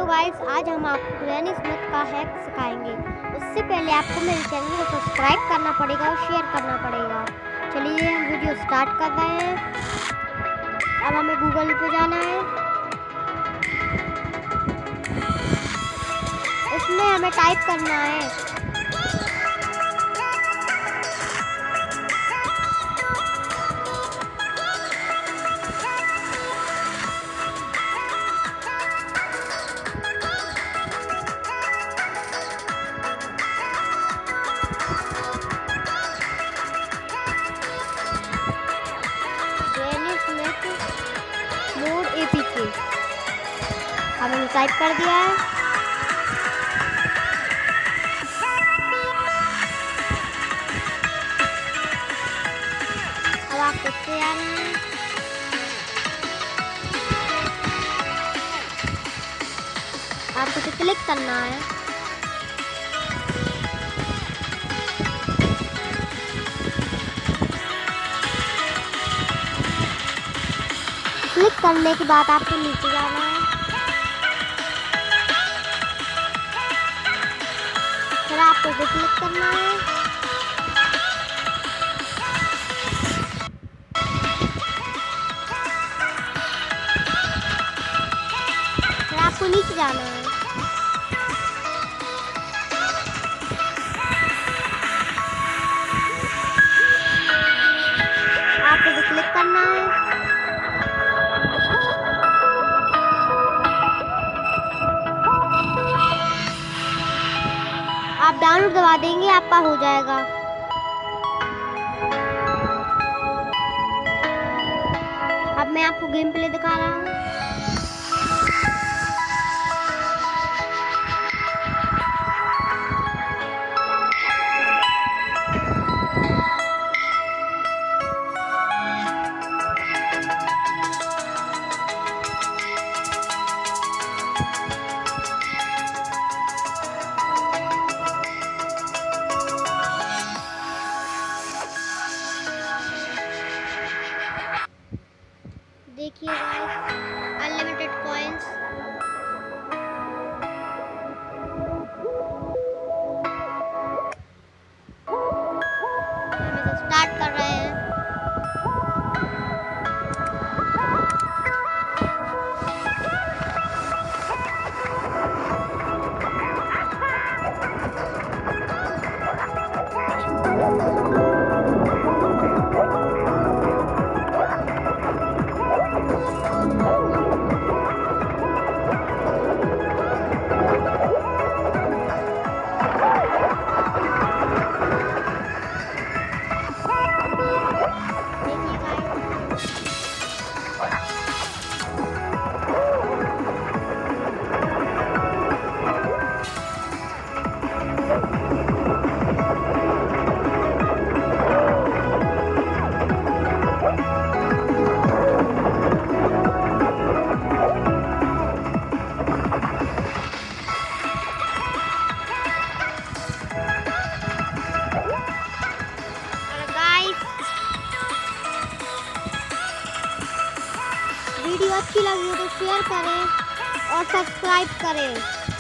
Guys, आज हम आपको ग्रैनी स्मिथ का हैक सिखाएंगे। उससे पहले आपको मेरे चैनल को सब्सक्राइब करना पड़ेगा और शेयर करना पड़ेगा। चलिए हम वीडियो स्टार्ट कर रहे हैं। अब हमें गूगल पे जाना है। इसमें हमें टाइप करना है ग्रैनी स्मिथ मोड एपीके। हमने टाइप कर दिया है। अब आप देखते आ रहे हैं। आपको इसे क्लिक करना है। क्लिक करने के बाद आपको नीचे जाना है। फिर आपको इसे क्लिक करना है। फिर आपको नीचे जाना है। आपको इसे क्लिक करना है। आप डाउनलोड दबा देंगे, आपका हो जाएगा। अब मैं आपको गेम प्ले दिखा रहा हूँ। देखिए गाइस, अनलिमिटेड कॉइंस। हम इसे स्टार्ट कर रहे हैं। वीडियो अच्छी लगी हो तो शेयर करें और सब्सक्राइब करें।